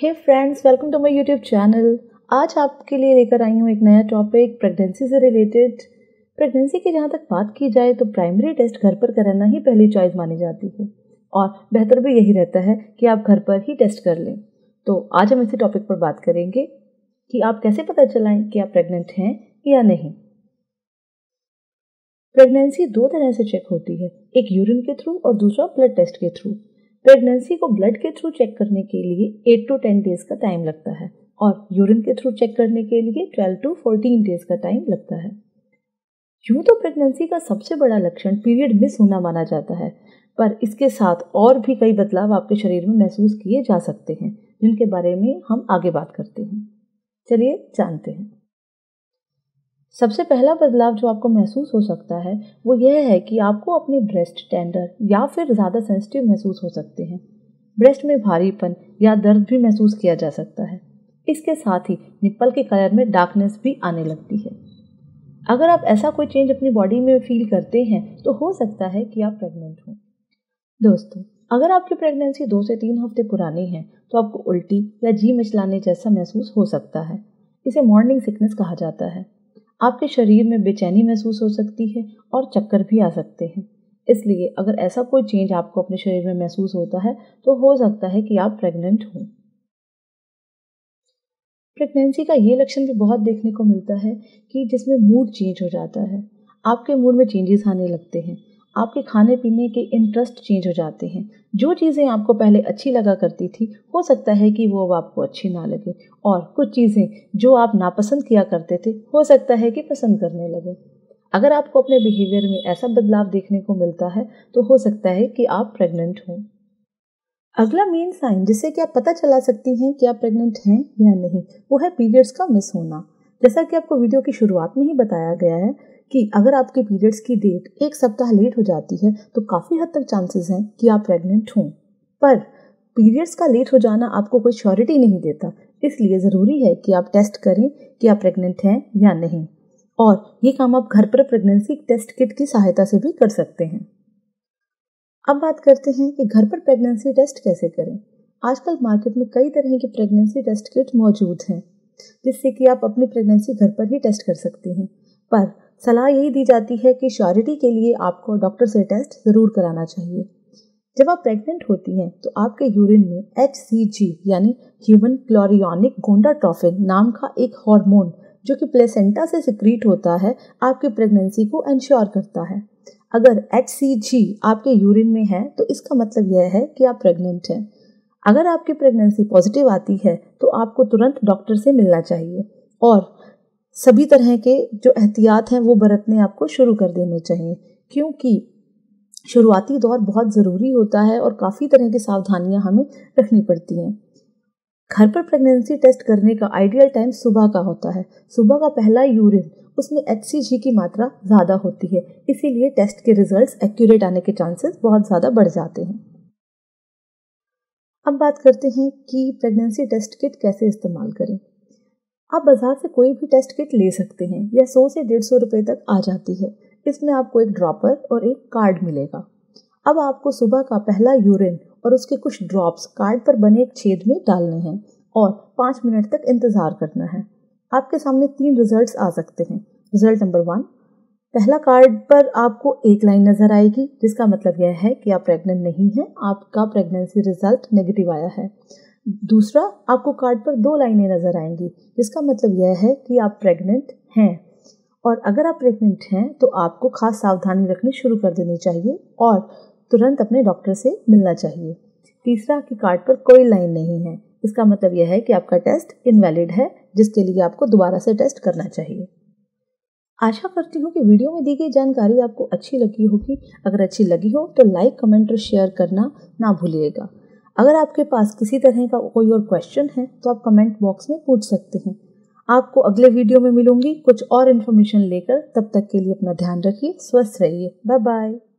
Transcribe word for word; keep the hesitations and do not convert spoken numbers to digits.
Hey friends, welcome to my YouTube channel. आज आपके लिए लेकर आई हूँ एक नया टॉपिक प्रेगनेंसी से रिलेटेड। प्रेगनेंसी की जहाँ तक बात की जाए तो प्राइमरी टेस्ट घर पर कराना ही पहली चॉइस मानी जाती है और बेहतर भी यही रहता है कि आप घर पर ही टेस्ट कर लें। तो आज हम इसी टॉपिक पर बात करेंगे कि आप कैसे पता चलाएं कि आप प्रेग्नेंट हैं या नहीं। प्रेगनेंसी दो तरह से चेक होती है, एक यूरिन के थ्रू और दूसरा ब्लड टेस्ट के थ्रू। प्रेगनेंसी को ब्लड के थ्रू चेक करने के लिए एट टू टेन डेज का टाइम लगता है और यूरिन के थ्रू चेक करने के लिए ट्वेल्व टू फोर्टीन डेज का टाइम लगता है। यूं तो प्रेगनेंसी का सबसे बड़ा लक्षण पीरियड मिस होना माना जाता है, पर इसके साथ और भी कई बदलाव आपके शरीर में महसूस किए जा सकते हैं, जिनके बारे में हम आगे बात करते हैं। चलिए जानते हैं। सबसे पहला बदलाव जो आपको महसूस हो सकता है वो यह है कि आपको अपने ब्रेस्ट टेंडर या फिर ज़्यादा सेंसिटिव महसूस हो सकते हैं। ब्रेस्ट में भारीपन या दर्द भी महसूस किया जा सकता है। इसके साथ ही निप्पल के कलर में डार्कनेस भी आने लगती है। अगर आप ऐसा कोई चेंज अपनी बॉडी में फील करते हैं तो हो सकता है कि आप प्रेग्नेंट हों। दोस्तों, अगर आपकी प्रेगनेंसी दो से तीन हफ्ते पुरानी है तो आपको उल्टी या जी मिचलाने जैसा महसूस हो सकता है। इसे मॉर्निंग सिकनेस कहा जाता है। आपके शरीर में बेचैनी महसूस हो सकती है और चक्कर भी आ सकते हैं। इसलिए अगर ऐसा कोई चेंज आपको अपने शरीर में महसूस होता है तो हो सकता है कि आप प्रेग्नेंट हों। प्रेगनेंसी का ये लक्षण भी बहुत देखने को मिलता है कि जिसमें मूड चेंज हो जाता है। आपके मूड में चेंजेस आने लगते हैं। आपके खाने पीने के इंटरेस्ट चेंज हो जाते हैं। जो चीज़ें आपको पहले अच्छी लगा करती थी हो सकता है कि वो अब आपको अच्छी ना लगे, और कुछ चीज़ें जो आप नापसंद किया करते थे हो सकता है कि पसंद करने लगे। अगर आपको अपने बिहेवियर में ऐसा बदलाव देखने को मिलता है तो हो सकता है कि आप प्रेग्नेंट हों। अगला मेन साइन जिससे कि आप पता चला सकती हैं कि आप प्रेग्नेंट हैं या नहीं, वो है पीरियड्स का मिस होना। जैसा कि आपको वीडियो की शुरुआत में ही बताया गया है कि अगर आपके पीरियड्स की डेट एक सप्ताह लेट हो जाती है तो काफ़ी हद तक चांसेस हैं कि आप प्रेग्नेंट हों। पर पीरियड्स का लेट हो जाना आपको कोई श्योरिटी नहीं देता, इसलिए ज़रूरी है कि आप टेस्ट करें कि आप प्रेग्नेंट हैं या नहीं। और ये काम आप घर पर प्रेगनेंसी टेस्ट किट की सहायता से भी कर सकते हैं। अब बात करते हैं कि घर पर प्रेगनेंसी टेस्ट कैसे करें। आजकल मार्केट में कई तरह के प्रेगनेंसी टेस्ट किट मौजूद हैं, जिससे कि आप अपनी प्रेगनेंसी घर पर ही टेस्ट कर सकती हैं। पर सलाह यही दी जाती है कि श्योरिटी के लिए आपको डॉक्टर से टेस्ट ज़रूर कराना चाहिए। जब आप प्रेग्नेंट होती हैं तो आपके यूरिन में एच सी जी यानी ह्यूमन क्लोरियोनिक गोनाडोट्रोपिन नाम का एक हार्मोन जो कि प्लेसेंटा से सिक्रीट होता है, आपकी प्रेगनेंसी को इंश्योर करता है। अगर एच सी जी आपके यूरिन में है तो इसका मतलब यह है कि आप प्रेग्नेंट हैं। अगर आपकी प्रेगनेंसी पॉजिटिव आती है तो आपको तुरंत डॉक्टर से मिलना चाहिए और सभी तरह के जो एहतियात हैं वो बरतने आपको शुरू कर देने चाहिए, क्योंकि शुरुआती दौर बहुत ज़रूरी होता है और काफ़ी तरह की सावधानियां हमें रखनी पड़ती हैं। घर पर प्रेगनेंसी टेस्ट करने का आइडियल टाइम सुबह का होता है। सुबह का पहला यूरिन, उसमें एच सी जी की मात्रा ज़्यादा होती है, इसीलिए टेस्ट के रिजल्ट्स एक्यूरेट आने के चांसेस बहुत ज़्यादा बढ़ जाते हैं। अब बात करते हैं कि प्रेगनेंसी टेस्ट किट कैसे इस्तेमाल करें। आप बाजार से कोई भी टेस्ट किट ले सकते हैं, यह सौ से डेढ़ सौ रुपये तक आ जाती है। इसमें आपको एक ड्रॉपर और एक कार्ड मिलेगा। अब आपको सुबह का पहला यूरिन और उसके कुछ ड्रॉप्स कार्ड पर बने एक छेद में डालने हैं और पाँच मिनट तक इंतज़ार करना है। आपके सामने तीन रिजल्ट्स आ सकते हैं। रिजल्ट नंबर वन, पहला कार्ड पर आपको एक लाइन नज़र आएगी, जिसका मतलब यह है कि आप प्रेग्नेंट नहीं हैं, आपका प्रेगनेंसी रिजल्ट नेगेटिव आया है। दूसरा, आपको कार्ड पर दो लाइनें नज़र आएंगी, जिसका मतलब यह है कि आप प्रेग्नेंट हैं। और अगर आप प्रेग्नेंट हैं तो आपको खास सावधानी रखनी शुरू कर देनी चाहिए और तुरंत अपने डॉक्टर से मिलना चाहिए। तीसरा, कि कार्ड पर कोई लाइन नहीं है, इसका मतलब यह है कि आपका टेस्ट इनवैलिड है, जिसके लिए आपको दोबारा से टेस्ट करना चाहिए। आशा करती हूँ कि वीडियो में दी गई जानकारी आपको अच्छी लगी होगी। अगर अच्छी लगी हो तो लाइक, कमेंट और शेयर करना ना भूलिएगा। अगर आपके पास किसी तरह का कोई और क्वेश्चन है तो आप कमेंट बॉक्स में पूछ सकते हैं। आपको अगले वीडियो में मिलूंगी कुछ और इन्फॉर्मेशन लेकर। तब तक के लिए अपना ध्यान रखिए, स्वस्थ रहिए। Bye bye.